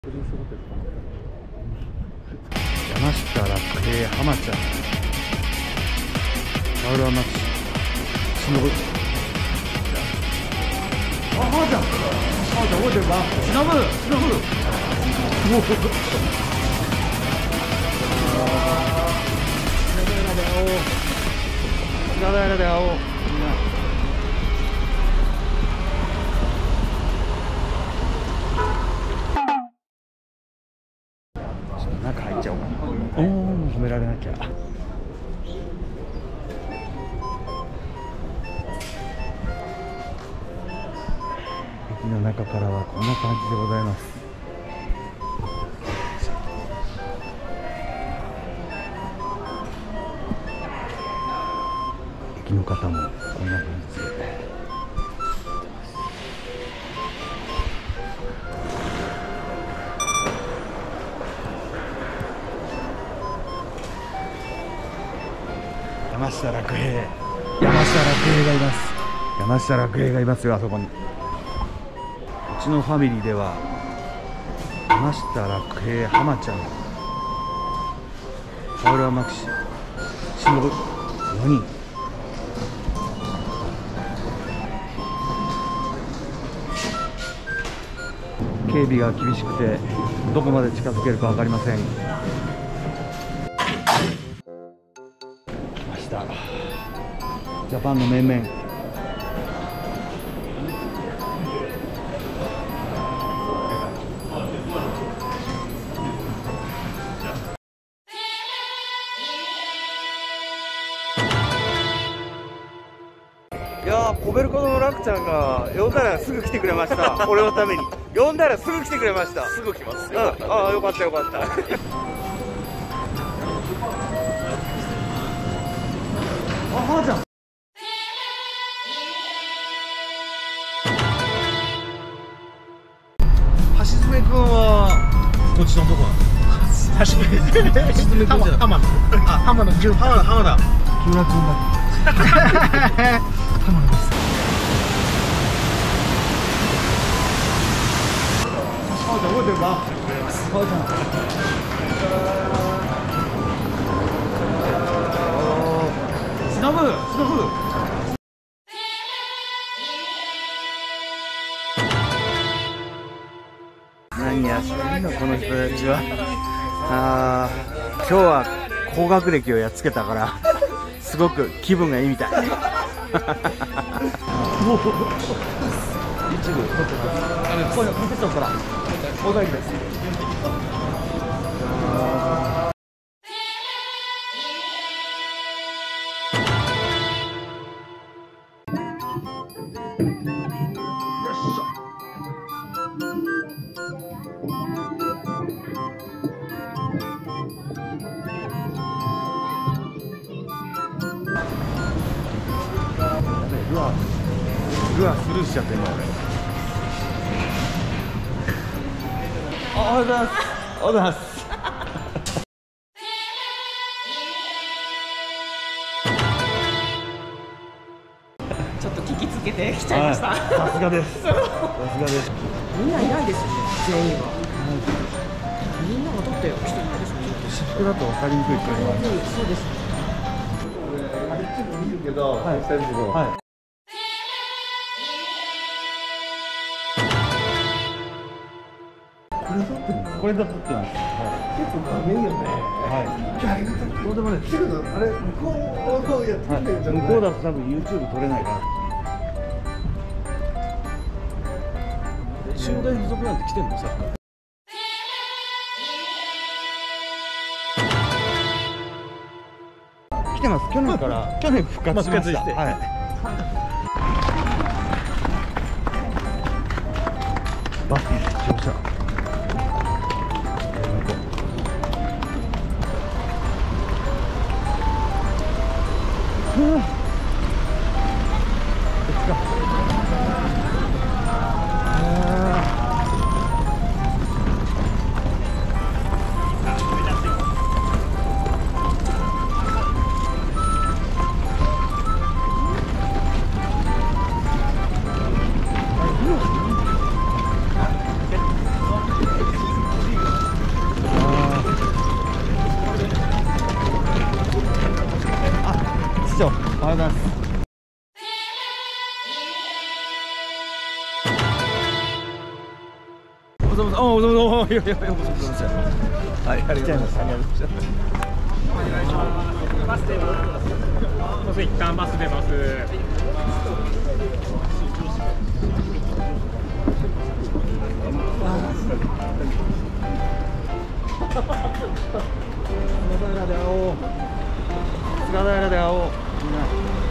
山下楽平浜ちゃんカウルアマキシしのぶ浜ちゃん覚えてるかしのぶ中入っちゃおうかな。おお、褒められなきゃ。駅の中からはこんな感じでございます。駅の方もこんな感じで。山下楽平がいます。山下楽平がいますよ、あそこに。うちのファミリーでは山下楽平、浜ちゃん、カウルアマキシ、しのぶ4人。警備が厳しくてどこまで近づけるか分かりません。ジャパンの面々。 いやー、コベルコの楽ちゃんが呼んだらすぐ来てくれました俺のために呼んだらすぐ来てくれました。すぐ来ますよ。ああ、よかったよかったあ、浜ちゃん。 橋爪君はこっちのどこなんですか？橋爪君じゃない。浜野純。浜田木村君だ。浜野です。浜ちゃん覚えてるか？浜ちゃん。しのぶ。 何やってんのこの人たちは。今日は高学歴をやっつけたからすごく気分がいいみたい。 一部撮ってます。これコンテストから大台です。ルアースルーしちゃってるの俺。おはようございます。おはようございます。 ちょっと聞きつけてきちゃいました。 さすがです。 みんないないですよね、全員が。みんなが取って来てないですね。 私服だと分かりにくいっていうのは。 そうです。 見るけど、はい、したいけど、はい。 これだとってます。 結構影いよね。 はい。 そうでもね、けどあれ向こうやってんだよ。 向こうだと多分 YouTube 撮れないから。 中大附属なんて来てんのさ。 来てます。去年復活しました。はい。バス乗車。 どうも、ようこそございました。はい、ありがとうございます。ありがとうございます。 お願いします。バス出ます。一旦バス出ます。 菅平で会おう。菅平で会おう。みんな。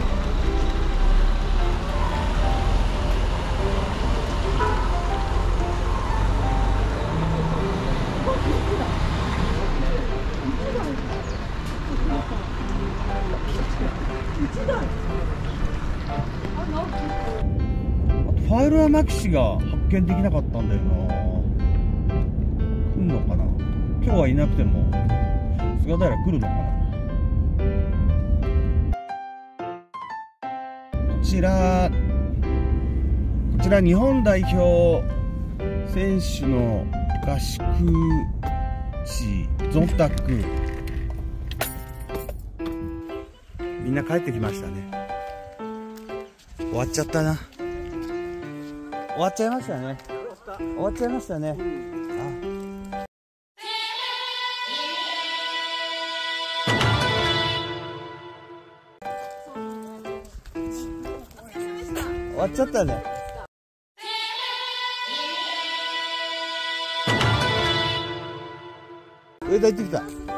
ファイルはマキシが発見できなかったんだよな。来んのかな。今日はいなくても菅平来るのかな。こちら日本代表選手の合宿地ゾンタック。みんな帰ってきましたね。終わっちゃったな。終わっちゃいましたね。終わっちゃいましたね。終わっちゃったね。上田行ってきた。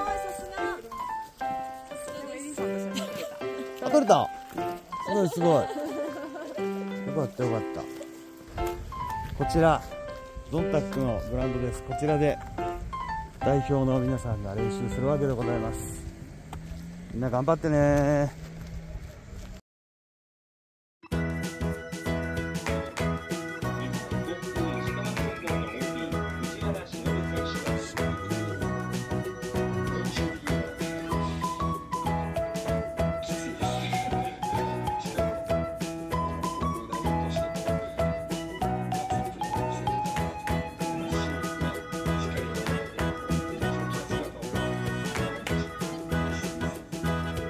あ、取れた。すごいすごい。よかったよかった。こちらゾンタックのグラウンドです。こちらで代表の皆さんが練習するわけでございます。みんな頑張ってね。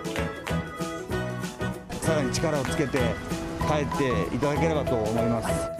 さらに力をつけて帰っていただければと思います。